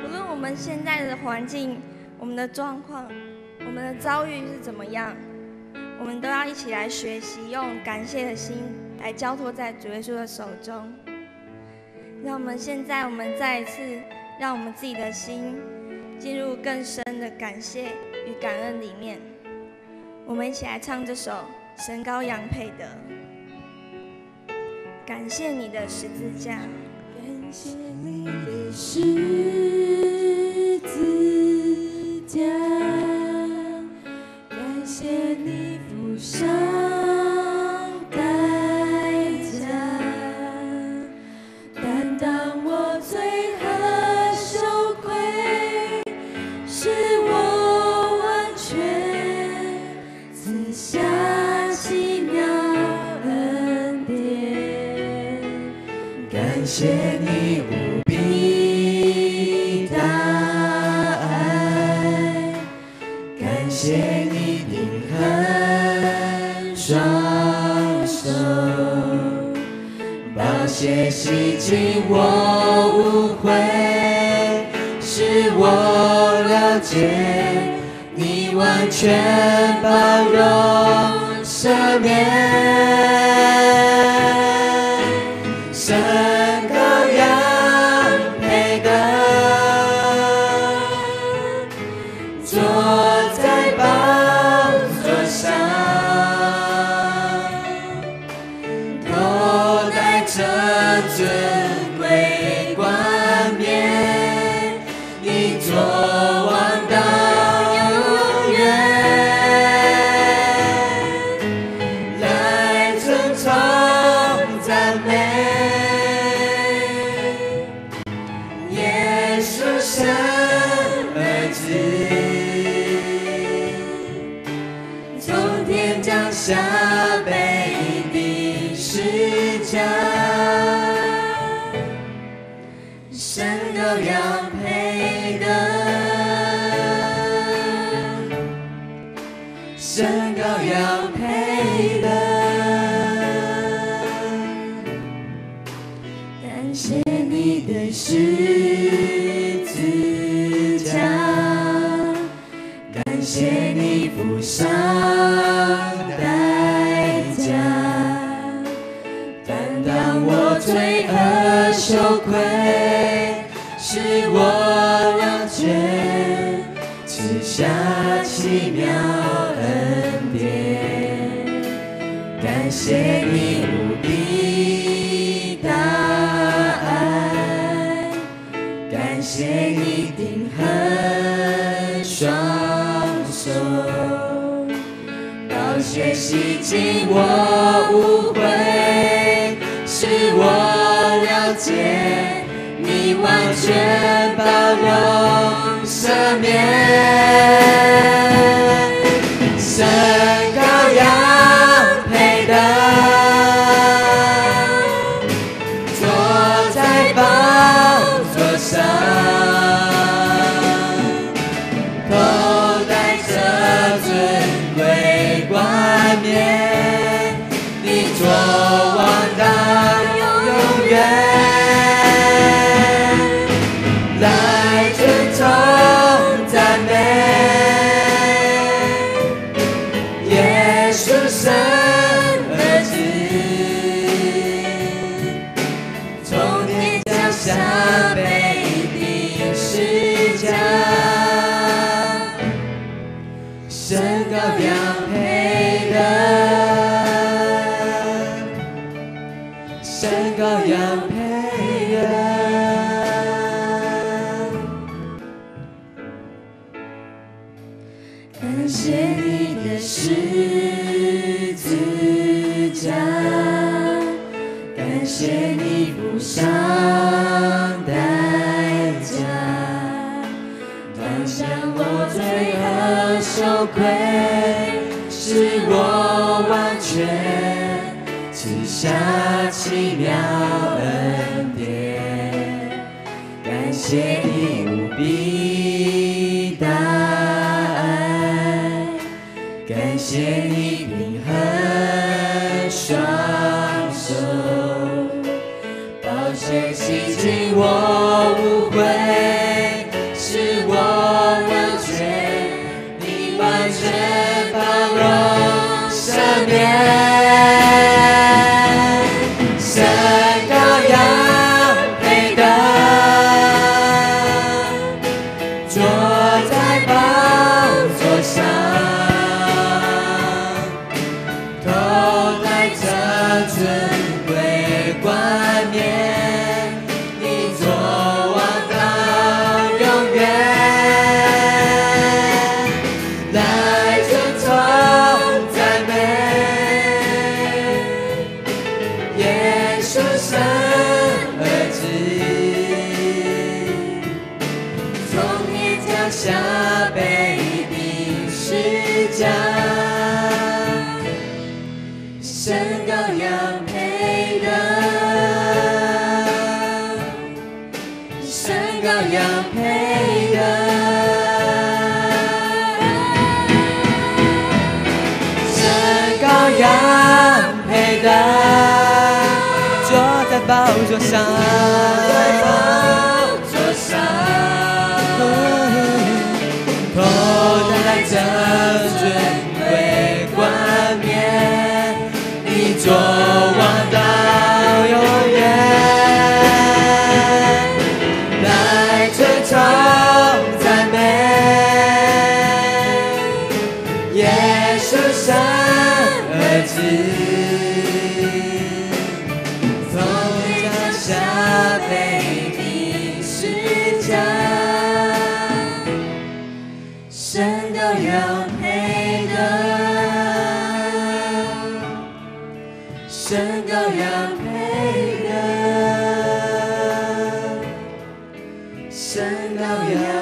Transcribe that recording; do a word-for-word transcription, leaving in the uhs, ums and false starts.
论我们现在的环境、我们的状况、我们的遭遇是怎么样，我们都要一起来学习，用感谢的心来交托在主耶稣的手中。让我们现在，我们再一次，让我们自己的心进入更深的感谢与感恩里面。我们一起来唱这首《神羔羊配得》，感谢你的十字架， 感谢你的十字架，感谢你付上代价，担当我罪和羞愧，使我完全赐下奇妙恩典。感谢你无比大爱，感谢你定恒双手，宝血洗净我无悔，使我了解你完全包容赦免。神羔羊配得，坐在宝座上，头戴着尊贵冠冕，你作王到永远，来尊崇赞美。神儿子从天降下，被钉十架，神羔羊配得，神羔羊配得。感谢你的十字架，感谢你付上代价，担当我罪和羞愧，使我了解赐下奇妙恩典。感谢你无比大爱，感谢你定恒双手，宝血洗净我无悔，使我了解你完全包容赦免。神羔羊配得，坐在宝座上，头戴着尊贵冠冕，你作王到永远，来尊崇赞美。耶稣神儿子从天降下，被钉十架，神羔羊配得，神羔羊配得。感谢你的十字架，感谢你付上代价，担当我罪和羞愧，使我完全赐下奇妙恩典。感谢你无比大爱，感谢你平衡双手，宝血洗净我无悔， 降下卑鄙世家，神羔羊配得，神羔羊配得，神羔羊配得，坐在宝座上，头戴着尊贵冠冕，你作王到永远，来吹奏赞美，耶稣神儿子，从降下卑鄙世家。神羔羊配得，神羔羊配得，神羔羊。